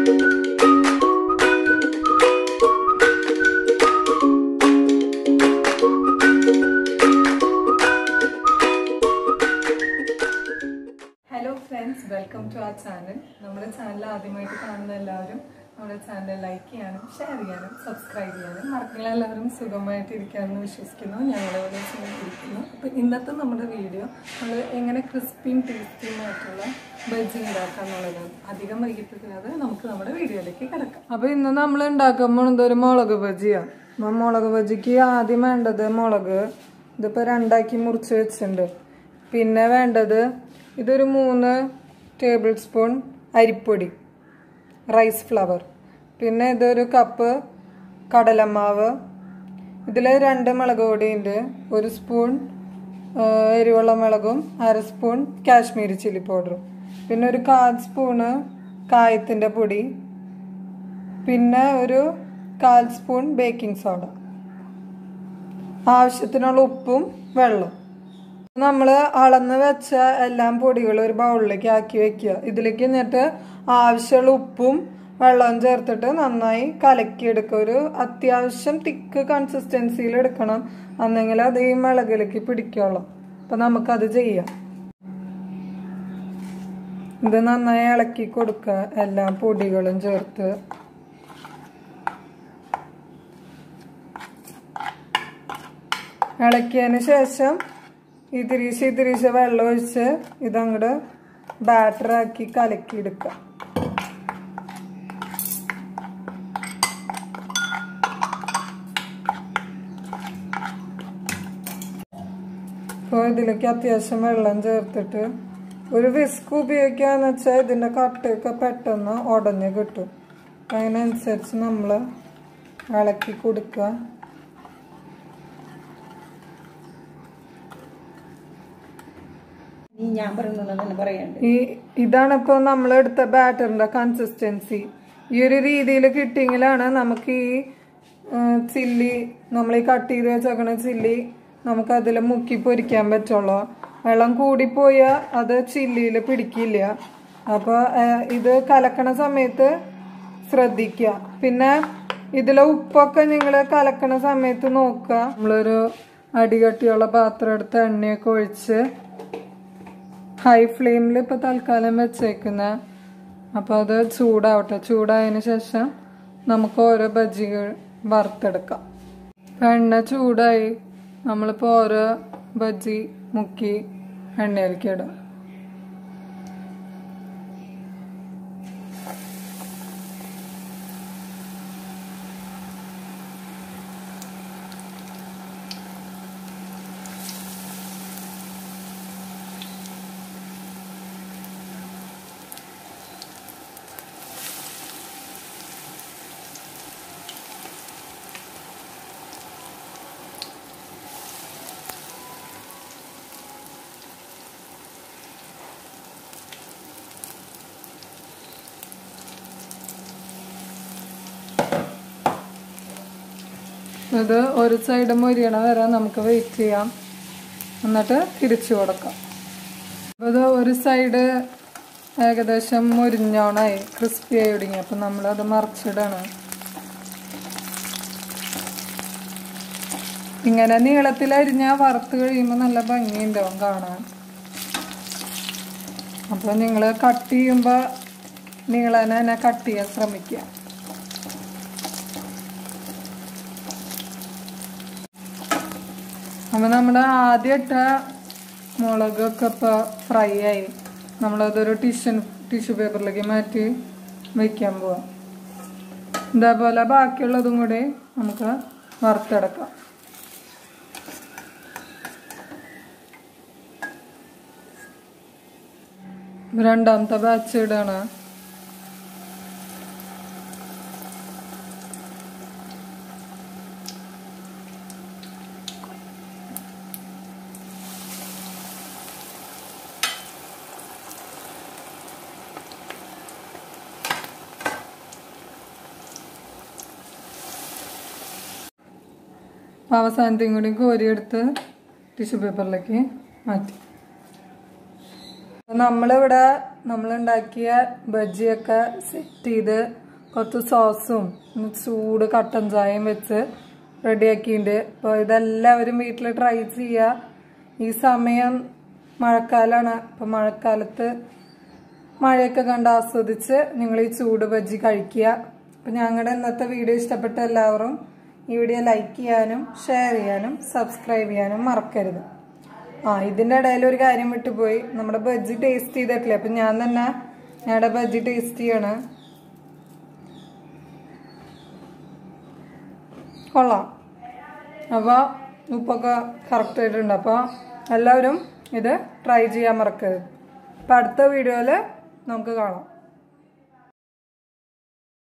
Welcome to our channel. നമ്മുടെ channel ആദ്യമായിട്ട് കാണുന്ന എല്ലാവരും നമ്മുടെ ചാനൽ ലൈക്ക് ചെയ്യാനും ഷെയർ ചെയ്യാനും സബ്സ്ക്രൈബ് ചെയ്യാനും മറക്കില്ല. എല്ലാവരും സുഖമായിട്ട് ഇരിക്കാമെന്ന് വിശ്വസിക്കുന്നു. ഞങ്ങളിവിടെ ഇരിക്കുന്നു. അപ്പോൾ ഇന്നത്തെ നമ്മുടെ വീഡിയോ നമ്മൾ എങ്ങനെ ക്രിസ്പിയും ടേസ്റ്റിയും ആയിട്ടുള്ള ബജ്ജി ഉണ്ടാക്കാന്നുള്ളതാണ്. അധികം വൈകിപ്പിക്കുന്നത് നമുക്ക് നമ്മുടെ വീഡിയോയിലേക്ക് കിടക്കാം. അപ്പോൾ ഇന്ന് നമ്മൾ ഉണ്ടാക്കുമ്പോൾ ഇതൊരു മുളക് ബജ്ജിയാണ്. അപ്പോൾ മുളക് ബജ്ജിക്ക് ആദ്യം വേണ്ടത് മുളക്, ഇതിപ്പോൾ 2 മുറിച്ച് വെച്ചിട്ടുണ്ട്. പിന്നെ വേണ്ടത് ഇതൊരു 3 ടേബിൾ സ്പൂൺ അരിപ്പൊടി, റൈസ് ഫ്ലവർ. പിന്നെ ഇതൊരു കപ്പ് കടലമാവ്. ഇതിൽ 2 മുളക് പൊടിയുണ്ട്, 1 സ്പൂൺ എരിവുള്ള മുളകും 1/2 സ്പൂൺ കാശ്മീരി ചില്ലി പൗഡറും. പിന്നെ ഒരു 1/4 സ്പൂണ് കായത്തിൻ്റെ പൊടി. പിന്നെ ഒരു 1/4 സ്പൂൺ ബേക്കിംഗ് സോഡ. ആവശ്യത്തിനുള്ള ഉപ്പും വെള്ളവും. നമ്മൾ അളന്ന് വെച്ച എല്ലാം പൊടികളും ഒരു ബൗളിലേക്ക് ആക്കി വെക്കുക. ഇതിലേക്ക് എന്നിട്ട് ആവശ്യമുള്ള ഉപ്പും വെള്ളവും ചേർത്തിട്ട് നന്നായി കലക്കിയെടുക്കുക. ഒരു അത്യാവശ്യം തിക്ക് കൺസിസ്റ്റൻസിയിൽ എടുക്കണം, എന്നെങ്കിൽ അത് ഈ മുളകിലേക്ക് പിടിക്കുള്ളൂ. അപ്പം നമുക്കത് ചെയ്യാം. ഇത് നന്നായി ഇളക്കി കൊടുക്കുക, എല്ലാ പൊടികളും ചേർത്ത്. ഇളക്കിയതിന് ശേഷം ഇതിരീശ വെള്ളം ഒഴിച്ച് ഇതങ്ങോട്ട് ബാറ്ററാക്കി കലക്കിയെടുക്കുക. അപ്പോൾ ഇതിലേക്ക് അത്യാവശ്യം വെള്ളം ചേർത്തിട്ട് ഒരു വിസ്ക് ഉപയോഗിക്കാന്ന് വെച്ചാൽ ഇതിൻ്റെ കട്ടയൊക്കെ പെട്ടെന്ന് ഉടഞ്ഞ് കിട്ടും. അതിനനുസരിച്ച് നമ്മൾ ഇളക്കി കൊടുക്കുക. ഇതാണ് ഇപ്പോൾ നമ്മൾ എടുത്ത ബാറ്ററിന്റെ കൺസിസ്റ്റൻസി. ഈ ഒരു രീതിയിൽ കിട്ടിയെങ്കിലാണ് നമുക്ക് ഈ ചില്ലി, നമ്മൾ ഈ കട്ട് ചെയ്ത് വെച്ചേക്കണ ചില്ലി നമുക്ക് അതിൽ മുക്കി പൊരിക്കാൻ പറ്റുള്ളൂ. വെള്ളം കൂടിപ്പോയാൽ അത് ചില്ലിയിൽ പിടിക്കില്ല. അപ്പോൾ ഇത് കലക്കണ സമയത്ത് ശ്രദ്ധിക്കുക. പിന്നെ ഇതിലെ ഉപ്പൊക്കെ നിങ്ങൾ കലക്കണ സമയത്ത് നോക്കുക. നമ്മളൊരു അടികട്ടിയുള്ള പാത്രം എടുത്ത് എണ്ണയൊക്കെ ഒഴിച്ച് ഹൈ ഫ്ലെയിമിൽ ഇപ്പോൾ തൽക്കാലം വെച്ചേക്കുന്ന. അപ്പോൾ അത് ചൂടാവട്ടെ. ചൂടായതിന് ശേഷം നമുക്ക് ഓരോ ബജ്ജികൾ വറുത്തെടുക്കാം. ഇപ്പം എണ്ണ ചൂടായി. നമ്മളിപ്പോൾ ഓരോ ബജ്ജി മുക്കി എണ്ണയിലേക്ക് ഇടാം. ഇത് ഒരു സൈഡ് മൊരിയണ വരെ നമുക്ക് വെയിറ്റ് ചെയ്യാം. എന്നിട്ട് തിരിച്ചു കൊടുക്കാം. അപ്പോൾ ഇത് ഒരു സൈഡ് ഏകദേശം മൊരിഞ്ഞോണായി, ക്രിസ്പി ആയി ഒടുങ്ങി. അപ്പം നമ്മളത് മറിച്ചിടണം. ഇങ്ങനെ നീളത്തിലരിഞ്ഞാൽ വറുത്ത് കഴിയുമ്പോൾ നല്ല ഭംഗിയുണ്ടാവും കാണാൻ. അപ്പോൾ നിങ്ങൾ കട്ട് ചെയ്യുമ്പോൾ നീളനെ തന്നെ കട്ട് ചെയ്യാൻ ശ്രമിക്കുക. അപ്പോൾ നമ്മുടെ ആദ്യം ഇട്ട മുളകൊക്കെ ഇപ്പോൾ ഫ്രൈ ആയി. നമ്മളതൊരു ടിഷ്യൂ പേപ്പറിലേക്ക് മാറ്റി വയ്ക്കാൻ പോവാം. ഇതേപോലെ ബാക്കിയുള്ളതും കൂടി നമുക്ക് വറുത്തെടുക്കാം. രണ്ടാമത്തെ ബാച്ച് ഇടാണ്. അവസാനത്തെയും കൂടി കോരിയെടുത്ത് ടിഷ്യൂ പേപ്പറിലേക്ക് മാറ്റി. നമ്മളിവിടെ നമ്മളുണ്ടാക്കിയ ബജ്ജിയൊക്കെ സെറ്റ് ചെയ്ത് കുറച്ച് സോസും ചൂട് കട്ടൻ ചായയും വെച്ച് റെഡിയാക്കിയിട്ടുണ്ട്. അപ്പോൾ ഇതെല്ലാവരും വീട്ടിൽ ട്രൈ ചെയ്യുക. ഈ സമയം മഴക്കാലമാണ്. അപ്പോൾ മഴക്കാലത്ത് മഴയൊക്കെ കണ്ട് ആസ്വദിച്ച് നിങ്ങൾ ഈ ചൂട് ബജ്ജി കഴിക്കുക. അപ്പോൾ ഞങ്ങളുടെ ഇന്നത്തെ വീഡിയോ ഇഷ്ടപ്പെട്ട എല്ലാവരും ഈ വീഡിയോ ലൈക്ക് ചെയ്യാനും ഷെയർ ചെയ്യാനും സബ്സ്ക്രൈബ് ചെയ്യാനും മറക്കരുത്. ഇതിൻ്റെ ഇടയിൽ ഒരു കാര്യം വിട്ടുപോയി. നമ്മുടെ ബജ്ജി ടേസ്റ്റ് ചെയ്തിട്ടില്ല. അപ്പം ഞാൻ തന്നെ ഞങ്ങളുടെ ബജ്ജി ടേസ്റ്റ് ചെയ്യണ. കൊള്ളാം. അപ്പോൾ ഉപ്പൊക്കെ കറക്റ്റ് ആയിട്ടുണ്ട്. അപ്പോൾ എല്ലാവരും ഇത് ട്രൈ ചെയ്യാൻ മറക്കരുത്. അപ്പം അടുത്ത വീഡിയോയിൽ നമുക്ക് കാണാം.